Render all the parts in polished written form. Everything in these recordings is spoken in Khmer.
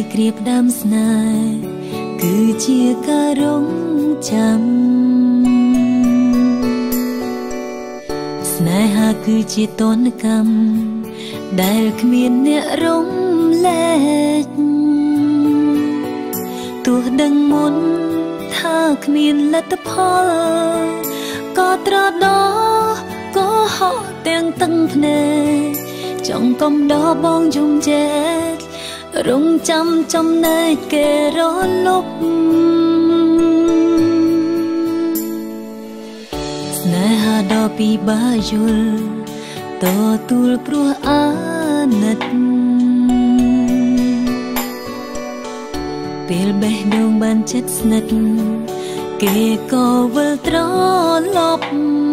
ក្រៀបដើមស្នេហ៍គឺជាការរងចាំស្នេហាគឺជាទណ្ឌកម្មដែលគ្មានអ្នករំលែកទោះដឹងមុនថាគ្មានលទ្ធផលក៏ត្រដោក៏ហក់ទាំងតឹងភ្នែកចង់កុំដោបងយំជែករងចាំចំណែកគេរលប់ស្នេហាដ៏ពិបាកយល់តទួលព្រោះអាណិតពេលបេះដូងបានជិតស្និទ្ធគេក៏វិលត្រឡប់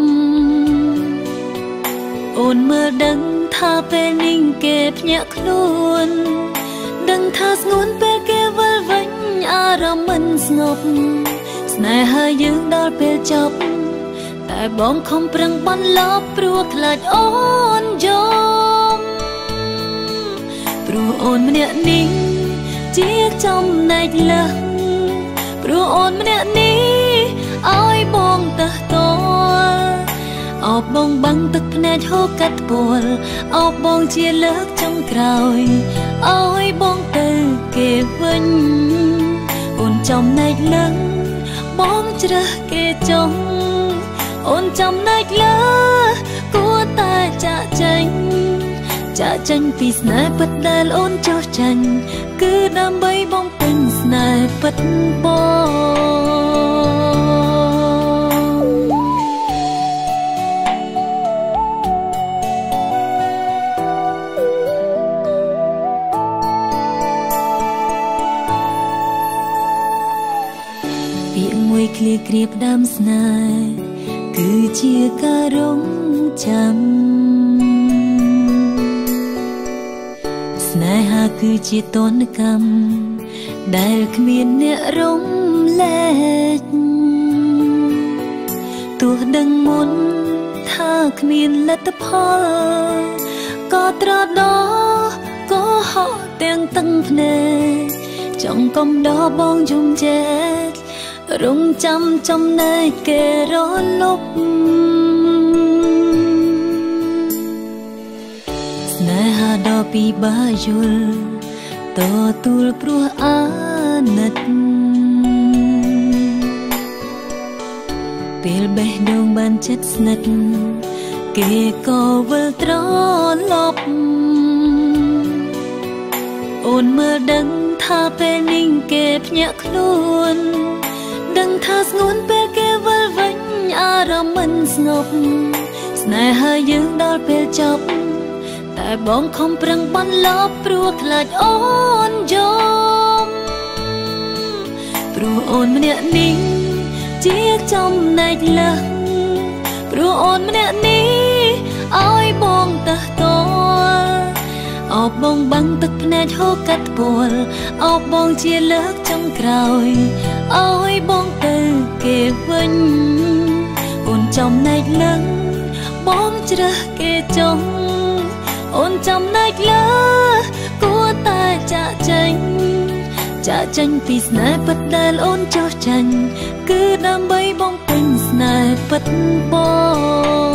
អូនមើលដឹងថាពេលនេះគេភ្ញាក់ខ្លួនដឹងថាស្ងួនពេលគេវិលវិញអារម្មណ៍មិនស្ងប់ស្នេហាយើងដល់ពេលចប់តែបងខំប្រឹងបន្លប់ព្រោះខ្លាចអូនយំព្រោះអូនម្នាក់នេះជាចំណែកលើសព្រោះអូនម្នាក់នេះឲ្យបងទៅតអោបបងបាំងទឹកភ្នែកហូរកាត់ពួលអោបបងជាលើកចុងក្រោយឲ្យបងទៅគេវិញអូនចំណែកលើបងជ្រើសគេចុងអូនចំណែកលើគួរតែចាក់ចេញពីស្នេហ៍ពិតដែលអូនចោះចាញ់គឺដើម្បីបងពេញស្នេហ៍ពិតពាក្យមួយឃ្លាក្រៀបដើមស្នេហ៍គឺជាការរងចាំស្នេហាគឺជាទណ្ឌកម្មដែលគ្មានអ្នករំលែកទោះដឹងមុនថាគ្មានលទ្ធផលក៏ត្រដោក៏ហក់ទាំងតឹងភ្នែកចង់កុំដោបងយំជែករងចាំចំណែកគេរលប់ស្នេហាដ៏ពិបាកយល់តទួលព្រោះអាណិតពេលបេះដូងបានជិតស្និទ្ធគេក៏វិលត្រឡប់អូនមើលដឹងថាពេលនេះគេភ្ញាក់ខ្លួនដឹងថាស្ងួនពេលគេវិលវិញអារម្មណ៍មិនស្ងប់ស្នេហាយើងដល់ពេលចប់តែបងខំប្រឹងបន្លប់ព្រោះខ្លាចអូនយំព្រោះអូនម្នាក់នេះជាចំណែកលើសព្រោះអូនម្នាក់នេះឲ្យបងទៅតអោបបងបាំងទឹកភ្នែកហូរកាត់ពួលអោបបងជាលើកចុងក្រោយឲ្យបងទៅគេវិញអូនចំណែកលើបងជ្រើសគេចុងអូនចំណែកលើគួរតែចាក់ចេញពីស្នេហ៍ពិតដែលអូនចោះចាញ់គឺដើម្បីបងពេញស្នេហ៍ពិតបង